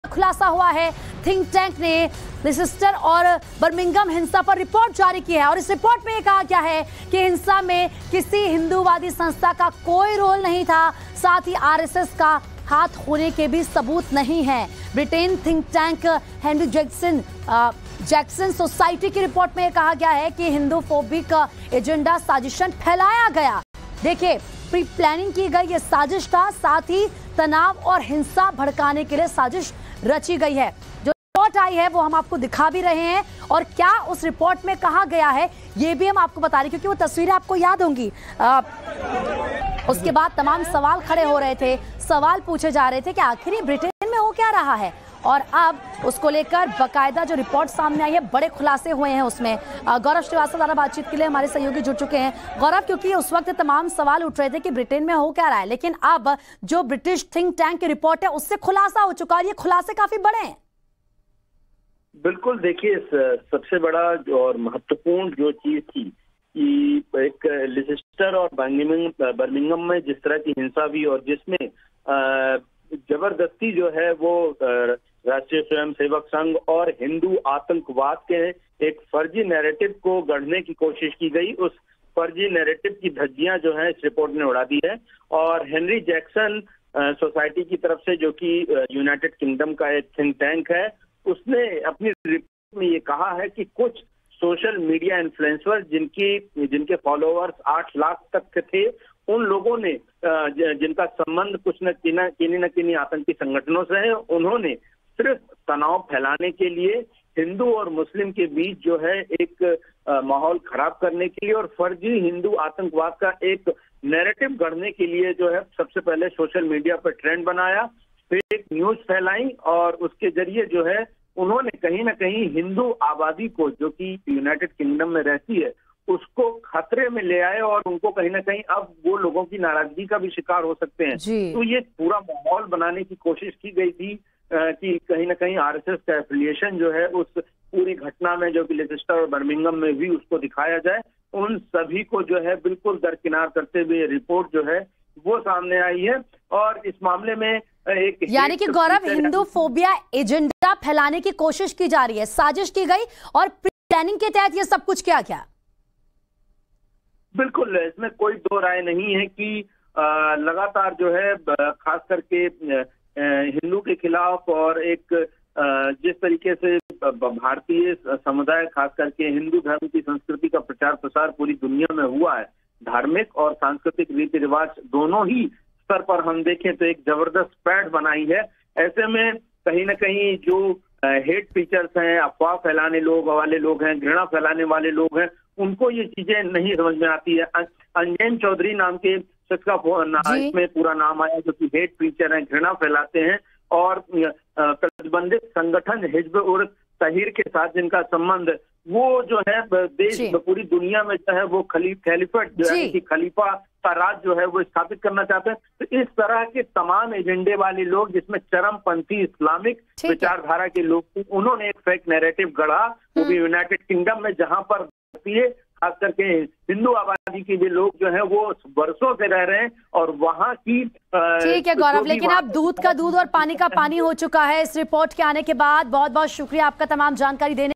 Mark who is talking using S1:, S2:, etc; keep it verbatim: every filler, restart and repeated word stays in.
S1: खुलासा हुआ है। थिंक टैंक ने लिसेस्टर और बर्मिंघम हिंसा पर रिपोर्ट जारी की है और इस रिपोर्ट में कहा गया है कि हिंसा में किसी हिंदूवादी संस्था का कोई रोल नहीं था, साथ ही आरएसएस का हाथ होने के भी सबूत नहीं है। Britain think tank Henry Jackson Jackson society की रिपोर्ट में कहा गया है कि हिंदू फोबिक एजेंडा साजिशन फैलाया गया। देखिए, प्री प्लानिंग की गई ये साजिश था, साथ ही तनाव और हिंसा भड़काने के लिए साजिश रची गई है। जो रिपोर्ट आई है वो हम आपको दिखा भी रहे हैं और क्या उस रिपोर्ट में कहा गया है ये भी हम आपको बता रहे हैं, क्योंकि वो तस्वीरें आपको याद होंगी। आ, उसके बाद तमाम सवाल खड़े हो रहे थे, सवाल पूछे जा रहे थे कि आखिर ये ब्रिटेन में हो क्या रहा है, और अब उसको लेकर बकायदा जो रिपोर्ट सामने आई है, बड़े खुलासे हुए हैं उसमें। गौरव श्रीवास्तव द्वारा बातचीत के लिए हमारे सहयोगी जुड़ चुके हैं। गौरव, क्योंकि उस वक्त तमाम सवाल उठ रहे थे कि ब्रिटेन में हो क्या रहा है, लेकिन अब जो ब्रिटिश थिंक टैंक की रिपोर्ट है उससे खुलासा हो चुका है, ये खुलासे काफी बड़े हैं।
S2: बिल्कुल, देखिए सबसे बड़ा और महत्वपूर्ण जो चीज थी कि एक लिसेस्टर और बर्मिंघम में जिस तरह की हिंसा हुई और जिसमें जबरदस्ती जो है वो राष्ट्रीय स्वयंसेवक संघ और हिंदू आतंकवाद के एक फर्जी नैरेटिव को गढ़ने की कोशिश की गई, उस फर्जी नैरेटिव की धज्जियां जो है इस रिपोर्ट ने उड़ा दी है। और हेनरी जैक्सन सोसाइटी की तरफ से, जो कि यूनाइटेड किंगडम का एक थिंक टैंक है, उसने अपनी रिपोर्ट में ये कहा है कि कुछ सोशल मीडिया इन्फ्लुएंसर जिनकी जिनके फॉलोअर्स आठ लाख तक के थे, उन लोगों ने जिनका संबंध कुछ न किन्हीं न किन्हीं आतंकी संगठनों से है, उन्होंने सिर्फ तनाव फैलाने के लिए हिंदू और मुस्लिम के बीच जो है एक माहौल खराब करने के लिए और फर्जी हिंदू आतंकवाद का एक नैरेटिव गढ़ने के लिए जो है सबसे पहले सोशल मीडिया पर ट्रेंड बनाया, फेक न्यूज फैलाई और उसके जरिए जो है उन्होंने कहीं ना कहीं हिंदू आबादी को, जो कि यूनाइटेड किंगडम में रहती है, उसको खतरे में ले आए और उनको कहीं ना कहीं अब वो लोगों की नाराजगी का भी शिकार हो सकते हैं। तो ये पूरा माहौल बनाने की कोशिश की गई थी कि कहीं ना कहीं आरएसएस का एफिलिएशन जो है उस पूरी घटना में, जो कि लिसेस्टर और बर्मिंघम में भी, उसको दिखाया जाए। उन सभी को जो है बिल्कुल दरकिनार करते हुए रिपोर्ट जो है वो सामने आई है। और इस मामले में एक,
S1: यानी कि गौरव, हिंदू फोबिया एजेंडा फैलाने की कोशिश की जा रही है, साजिश की गई और प्लानिंग के तहत ये सब कुछ किया गया।
S2: बिल्कुल, इसमें कोई दो राय नहीं है कि आ, लगातार जो है खास करके हिंदू के खिलाफ और एक आ, जिस तरीके से भारतीय समुदाय खास करके हिंदू धर्म की संस्कृति का प्रचार प्रसार पूरी दुनिया में हुआ है, धार्मिक और सांस्कृतिक रीति रिवाज दोनों ही स्तर पर हम देखें तो एक जबरदस्त पैठ बनाई है। ऐसे में कहीं ना कहीं जो हेट फीचर्स हैं, अफवाह फैलाने लोग वाले लोग हैं, घृणा फैलाने वाले लोग हैं, उनको ये चीजें नहीं समझ में आती है। अंजन चौधरी नाम के शख्स का इसमें पूरा नाम आया, जो कि हेट फीचर हैं, घृणा फैलाते हैं और प्रतिबंधित संगठन हिजब उर तहरीर के साथ जिनका संबंध, वो जो है देश पूरी दुनिया में जो है वो खली खलीफत जो है कि खलीफा का राज जो है वो स्थापित करना चाहते हैं। तो इस तरह के तमाम एजेंडे वाले लोग, जिसमें चरमपंथी इस्लामिक विचारधारा के लोग, उन्होंने एक फेक नैरेटिव गढ़ा, वो भी यूनाइटेड किंगडम में, जहां पर खास करके हिंदू आबादी के भी लोग जो है वो वर्षों से रह रहे हैं और वहां की।
S1: ठीक है गौरव, लेकिन अब दूध का दूध और पानी का पानी हो चुका है इस रिपोर्ट के आने के बाद। बहुत बहुत शुक्रिया आपका तमाम जानकारी देने